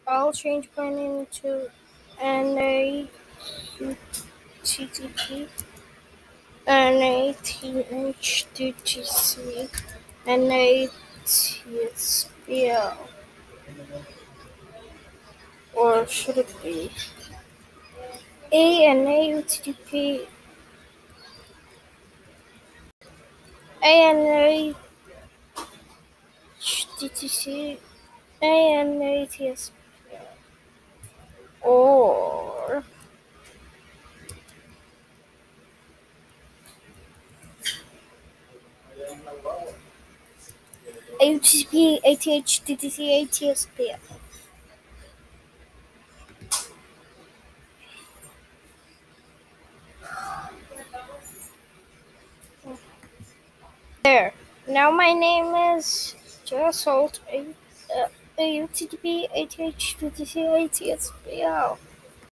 I'll change my name to AUTTP, ATHDTC, ATSPL, or should it be AUTTP, ATHDTC, ATSPL, or AUTTP, ATHDTC, ATSPL. There. Now my name is Salt, AUTTP, ATHDTC, ATSPL.